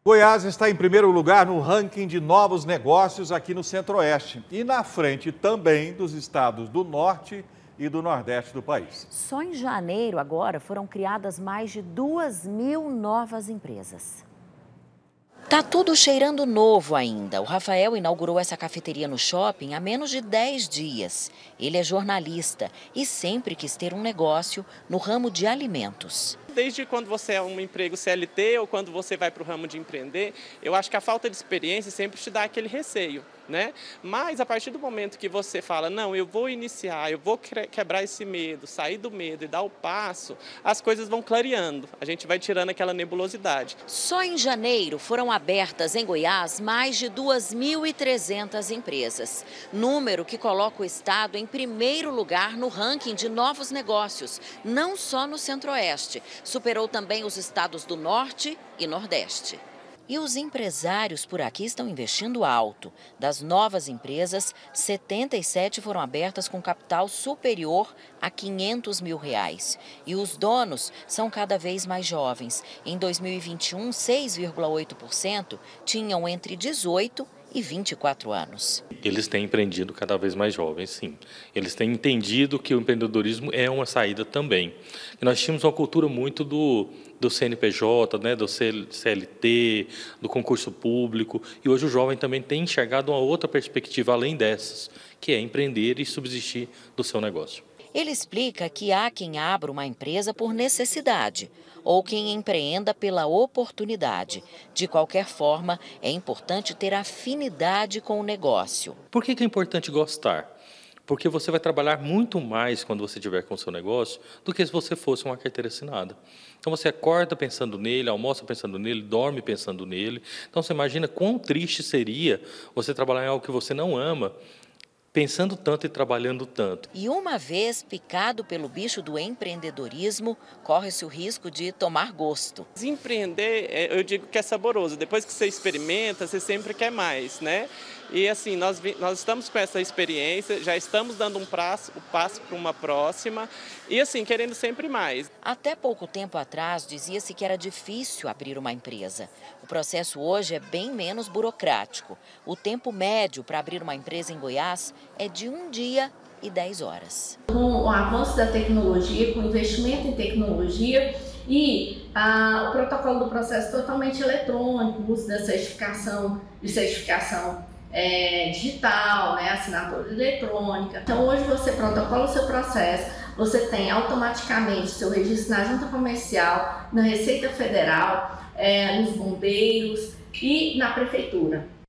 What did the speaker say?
Goiás está em primeiro lugar no ranking de novos negócios aqui no Centro-Oeste e na frente também dos estados do Norte e do Nordeste do país. Só em janeiro, agora, foram criadas mais de 2.000 novas empresas. Tá tudo cheirando novo ainda. O Rafael inaugurou essa cafeteria no shopping há menos de 10 dias. Ele é jornalista e sempre quis ter um negócio no ramo de alimentos. Desde quando você é um emprego CLT ou quando você vai para o ramo de empreender, eu acho que a falta de experiência sempre te dá aquele receio, né? Mas a partir do momento que você fala, não, eu vou iniciar, eu vou quebrar esse medo, sair do medo e dar o passo, as coisas vão clareando, a gente vai tirando aquela nebulosidade. Só em janeiro foram abertas em Goiás mais de 2.300 empresas, número que coloca o estado em primeiro lugar no ranking de novos negócios, não só no Centro-Oeste. Superou também os estados do Norte e Nordeste. E os empresários por aqui estão investindo alto. Das novas empresas, 77 foram abertas com capital superior a R$500 mil. E os donos são cada vez mais jovens. Em 2021, 6,8% tinham entre 18 e 24 anos. Eles têm empreendido cada vez mais jovens, sim. Eles têm entendido que o empreendedorismo é uma saída também. E nós tínhamos uma cultura muito do CNPJ, né, do CLT, do concurso público, e hoje o jovem também tem enxergado uma outra perspectiva além dessas, que é empreender e subsistir do seu negócio. Ele explica que há quem abra uma empresa por necessidade ou quem empreenda pela oportunidade. De qualquer forma, é importante ter afinidade com o negócio. Por que é importante gostar? Porque você vai trabalhar muito mais quando você estiver com o seu negócio do que se você fosse uma carteira assinada. Então você acorda pensando nele, almoça pensando nele, dorme pensando nele. Então você imagina quão triste seria você trabalhar em algo que você não ama, pensando tanto e trabalhando tanto. E uma vez picado pelo bicho do empreendedorismo, corre-se o risco de tomar gosto. Empreender, eu digo que é saboroso. Depois que você experimenta, você sempre quer mais, né? E assim, nós estamos com essa experiência, já estamos dando o passo para uma próxima e assim, querendo sempre mais. Até pouco tempo atrás, dizia-se que era difícil abrir uma empresa. O processo hoje é bem menos burocrático. O tempo médio para abrir uma empresa em Goiás é de 1 dia e 10 horas. Com o avanço da tecnologia, com o investimento em tecnologia e o protocolo do processo totalmente eletrônico, o uso da certificação digital, né, assinatura eletrônica. Então hoje você protocola o seu processo, você tem automaticamente seu registro na Junta Comercial, na Receita Federal, nos bombeiros e na Prefeitura.